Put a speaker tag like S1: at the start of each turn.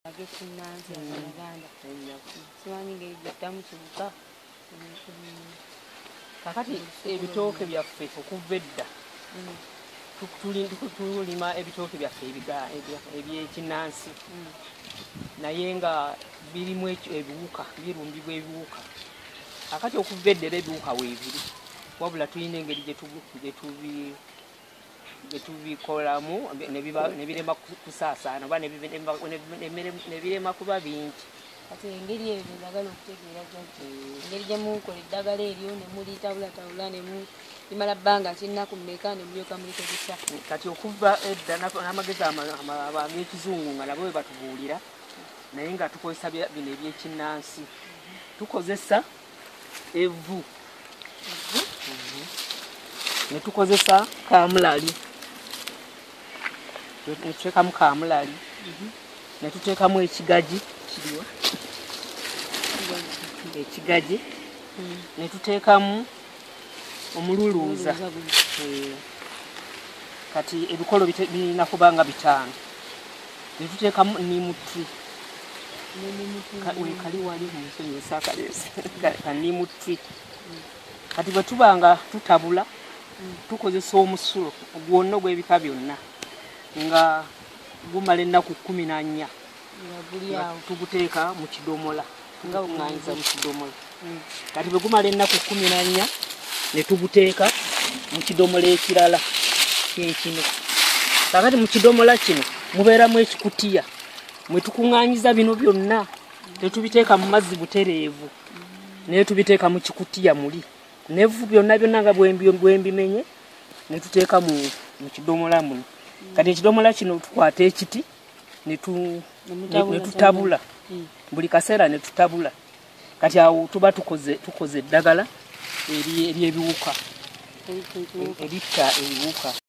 S1: agekinnansi Abaganda simanyi ngeri gyettamu kibuka
S2: kakati ebitooke byaffe okuva edda tulima ebitooke byaffe ebyekinnansi naye nga birimu ebiwuka birumbibwa ebiwuka kakati okuva edda era ebiwuka weebiri wabula tulina engeri gyetubikolamu nebirema kusaasaana oba nebirema kuba bingi
S1: kati engeri eyo njagala okutegeera engeri gyemukola eddagala eryo nemulitabulatabula limala bbanga kinnaku mmeka nemulyoka mulikozesa
S2: kati okuva edda n'amagezi ag'ekizungu nga nabo bwe batubuulira naye nga tukozesa bino ebyekinnansi tukozesa evvu netukozesa kamulali netuteekamu kamulali netuteekamu ekigagi kiriwa ekigagi netuteekamu omululuuza kati ebikolo birina kuba nga 5 netuteekamu nimutri kali wali munsonyesa kalesi kanimutri kati bwe tuba nga tutabula tukozesa omusulo gwonna ogw'ebika byonna nga gumala ennaku 14 tuguteeka mu kidomola nga oŋŋanyiza mu kidomola kati bwe gumala ennaku 14 ne tuguteeka mu kidomola ekirala kino kakati mu kidomola kino mubeeramu ekikutiya mwe tukuŋŋanyiza bino byonna tetubiteeka mu mazzi butereevu naye tubiteeka mu kikutiya muli nevu byonna nga bwembimenye ne tuteeka mu kidomola muno kati ekidomola kino tukwata ekiti ne tutabula buli kaseera ne tutabula kati awo tuba tukoze eddagala eryebiwuka eritta ebiwuka